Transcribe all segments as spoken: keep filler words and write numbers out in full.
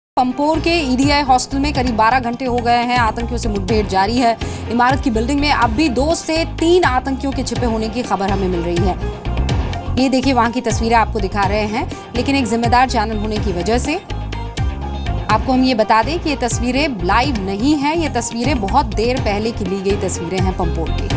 पंपोर के EDI hostel में करीब बारह घंटे हो गए हैं आतंकियों से मुठभेड़ जारी है। इमारत की बिल्डिंग में अब भी दो से तीन आतंकियों के छिपे होने की खबर हमें मिल रही है। ये देखिए वहां की तस्वीरें आपको दिखा रहे हैं, लेकिन एक जिम्मेदार चैनल होने की वजह से आपको हम ये बता दें कि ये तस्वीरें लाइव नहीं हैं। ये तस्वीरें बहुत देर पहले की ली गई तस्वीरें हैं पंपोर की।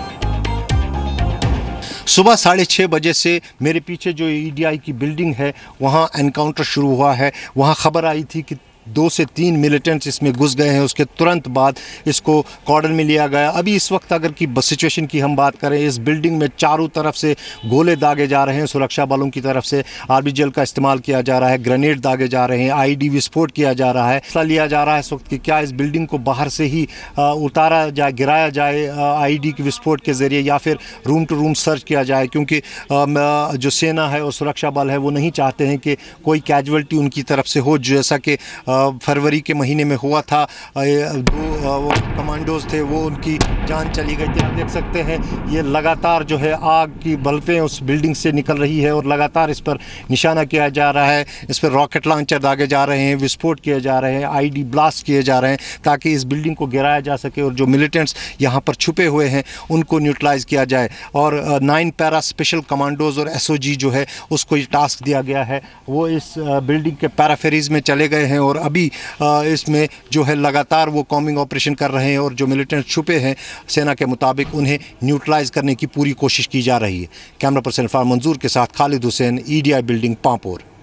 सुबह साढ़े छः बजे से मेरे पीछे जो ईडीआई की बिल्डिंग है वहाँ एनकाउंटर शुरू हुआ है। वहाँ खबर आई थी कि दो से तीन मिलिटेंट्स इसमें घुस गए हैं। उसके तुरंत बाद इसको कॉर्डन में लिया गया। अभी इस वक्त अगर की बस सिचुएशन की हम बात करें, इस बिल्डिंग में चारों तरफ से गोले दागे जा रहे हैं। सुरक्षा बलों की तरफ से आरबीजीएल का इस्तेमाल किया जा रहा है, ग्रेनेड दागे जा रहे हैं, आईडी विस्फोट किया जा रहा है। फैसला लिया जा रहा है इस वक्त कि क्या इस बिल्डिंग को बाहर से ही आ, उतारा जाए, गिराया जाए आईडी के विस्फोट के ज़रिए, या फिर रूम टू रूम सर्च किया जाए, क्योंकि आ, जो सेना है और सुरक्षा बल है वो नहीं चाहते हैं कि कोई कैजुअल्टी उनकी तरफ से हो, जैसा कि फरवरी के महीने में हुआ था। दो वो कमांडोज थे, वो उनकी जान चली गई थी। आप देख सकते हैं ये लगातार जो है आग की बल्फें उस बिल्डिंग से निकल रही है और लगातार इस पर निशाना किया जा रहा है। इस पर रॉकेट लॉन्चर दागे जा रहे हैं, विस्फोट किए जा रहे हैं, आईडी ब्लास्ट किए जा रहे हैं, ताकि इस बिल्डिंग को गिराया जा सके और जो मिलिटेंट्स यहाँ पर छुपे हुए हैं उनको न्यूट्रलाइज किया जाए। और नाइन पैरा स्पेशल कमांडोज और एसओजी जो है उसको ये टास्क दिया गया है, वो इस बिल्डिंग के पैराफेरीज में चले गए हैं और अभी इसमें जो है लगातार वो कॉम्बिंग ऑपरेशन कर रहे हैं और जो मिलिटेंट छुपे हैं सेना के मुताबिक उन्हें न्यूट्रलाइज करने की पूरी कोशिश की जा रही है। कैमरा पर्सन इरफान मंजूर के साथ खालिद हुसैन, ईडीआई बिल्डिंग, पांपोर।